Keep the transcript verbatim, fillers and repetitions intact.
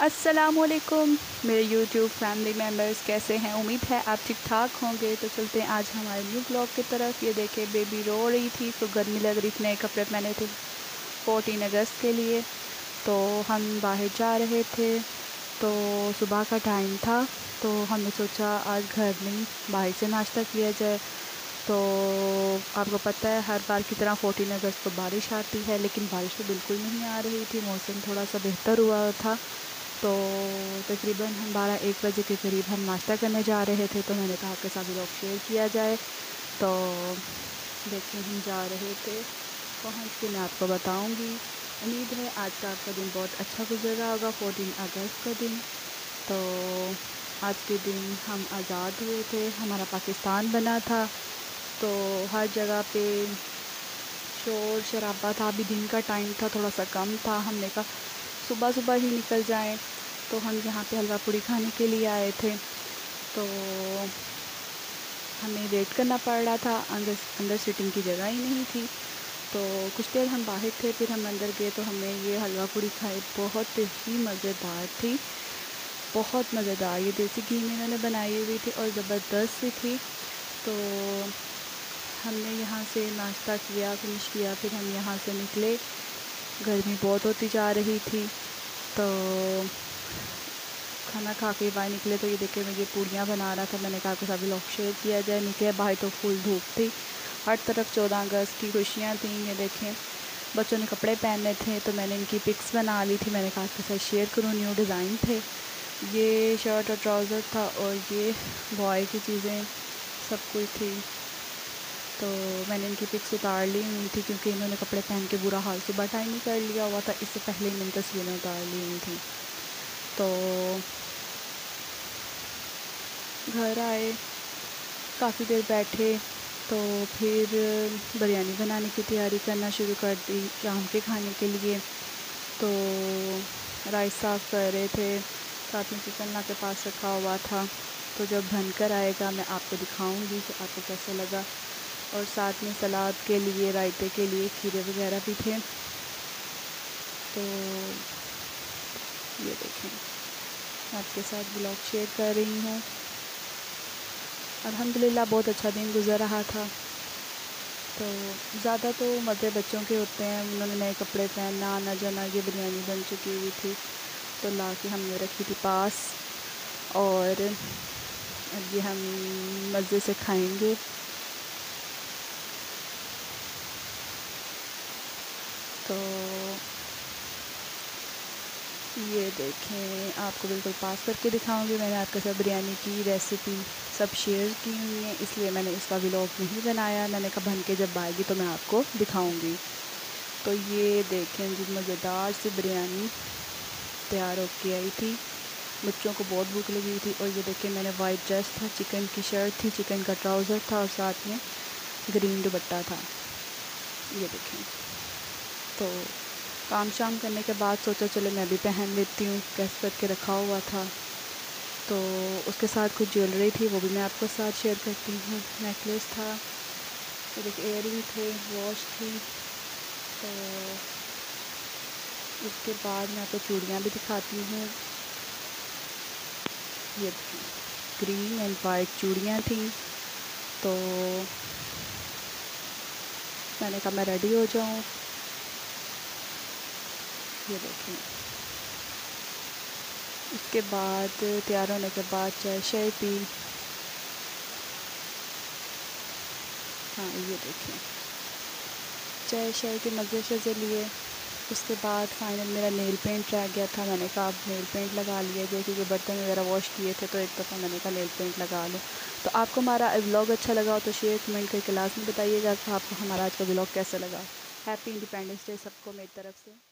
अस्सलामुअलैकुम मेरे YouTube family members, कैसे हैं? उम्मीद है आप ठीक ठाक होंगे। तो चलते हैं आज हमारे न्यू ब्लॉग की तरफ। ये देखें, बेबी रो रही थी तो गर्मी लग रही थी। नए कपड़े पहने थे फोर्टीन अगस्त के लिए, तो हम बाहर जा रहे थे। तो सुबह का टाइम था, तो हमने सोचा आज घर में बाहर से नाश्ता किया जाए। तो आपको पता है हर बार की तरह फोर्टीन अगस्त को बारिश आती है, लेकिन बारिश तो बिल्कुल नहीं आ रही थी। मौसम थोड़ा सा बेहतर हुआ था। तो तकरीबन हम बारह एक बजे के करीब हम नाश्ता करने जा रहे थे। तो मैंने कहा आपके साथ ब्लॉग शेयर किया जाए। तो देखिए हम जा रहे थे, पहुँच के मैं आपको बताऊंगी। उम्मीद है आज का आपका दिन बहुत अच्छा गुजर रहा होगा, फोर्टीन अगस्त का दिन। तो आज के दिन हम आज़ाद हुए थे, हमारा पाकिस्तान बना था। तो हर जगह पे शोर शराबा था। अभी दिन का टाइम था, थोड़ा सा कम था। हमने कहा सुबह सुबह ही निकल जाएं। तो हम यहाँ पे हलवा पूड़ी खाने के लिए आए थे। तो हमें वेट करना पड़ रहा था, अंदर अंदर सीटिंग की जगह ही नहीं थी। तो कुछ देर हम बाहर थे, फिर हम अंदर गए तो हमने ये हलवा पूड़ी खाई। बहुत ही मज़ेदार थी, बहुत मज़ेदार। ये देसी घी में इन्होंने बनाई हुई थी और ज़बरदस्त सी थी। तो हमने यहाँ से नाश्ता किया, फिनिश किया, फिर हम यहाँ से निकले। गर्मी बहुत होती जा रही थी, तो खाना खा के बाहर निकले। तो ये देखे मैं ये पूड़ियाँ बना रहा था। मैंने कहा कुछ अभी ब्लॉग शेयर किया जाए। निकले बाहर तो फुल धूप थी, हर तरफ चौदह अगस्त की खुशियाँ थी। ये देखें बच्चों ने कपड़े पहने थे, तो मैंने इनकी पिक्स बना ली थी। मैंने कहा आपके साथ शेयर करूँ। न्यू डिज़ाइन थे, ये शर्ट और ट्राउज़र था और ये बॉय की चीज़ें सब कुछ थी। तो मैंने इनकी पिक्स उतार ली हुई थी, क्योंकि इन्होंने कपड़े पहन के बुरा हाल सुबह टाइम ही कर लिया हुआ था। इससे पहले ही मैंने तस्वीरें उतार ली हुई थी। तो घर आए, काफ़ी देर बैठे, तो फिर बिरयानी बनाने की तैयारी करना शुरू कर दी शाम के खाने के लिए। तो राइस साफ़ कर रहे थे, साथ में चिकन ला के पास रखा हुआ था। तो जब बनकर आएगा मैं आपको दिखाऊंगी कि आपको कैसा लगा। और साथ में सलाद के लिए, रायते के लिए खीरे वगैरह भी थे। तो ये देखें, आपके साथ ब्लॉग शेयर कर रही हूँ। अल्हम्दुलिल्लाह बहुत अच्छा दिन गुज़र रहा था। तो ज़्यादा तो मज़े बच्चों के होते हैं, उन्होंने नए कपड़े पहनना, आना जाना। ये बिरयानी बन चुकी हुई थी, तो ला के हमने रखी थी पास, और अब ये हम मज़े से खाएंगे। तो ये देखें, आपको बिल्कुल पास करके दिखाऊंगी। मैंने आपके साथ बिरयानी की रेसिपी सब शेयर की हुई है, इसलिए मैंने इसका व्लॉग नहीं बनाया। मैंने कहा बन के जब आएगी तो मैं आपको दिखाऊंगी। तो ये देखें जी, मज़ेदार सी बिरयानी तैयार होके आई थी। बच्चों को बहुत भूख लगी थी। और ये देखें, मैंने वाइट ड्रेस था, चिकन की शर्ट थी, चिकन का ट्राउज़र था और साथ में ग्रीन दुपट्टा था। ये देखें, तो काम शाम करने के बाद सोचा चलो मैं भी पहन लेती हूँ, प्रेस करके रखा हुआ था। तो उसके साथ कुछ ज्वेलरी थी, वो भी मैं आपको साथ शेयर करती हूँ। नेकलेस था, फिर एक इयररिंग थे, वॉच थी। तो उसके बाद मैं आपको चूड़ियाँ भी दिखाती हूँ। ये ग्रीन एंड वाइट चूड़ियाँ थी। तो मैंने कहा मैं रेडी हो जाऊँ। ये देखें, उसके बाद तैयार होने के बाद चाय शाय पी। हाँ ये देखें, चाय शाय के मज़े शज़े लिए। उसके बाद फाइनल मेरा नेल पेंट रह गया था। मैंने कहा अब नेल पेंट लगा लिया जाए, क्योंकि बर्तन वगैरह वॉश किए थे। तो एक दफ़ा मैंने कहा नेल पेंट लगा लूँ। तो आपको हमारा व्लॉग अच्छा लगा हो तो शेयर कमेंट करके लाजमी बताइएगा कि आपको हमारा आज का व्लॉग कैसा लगा। हैप्पी इंडिपेंडेंस डे सबको मेरी तरफ से।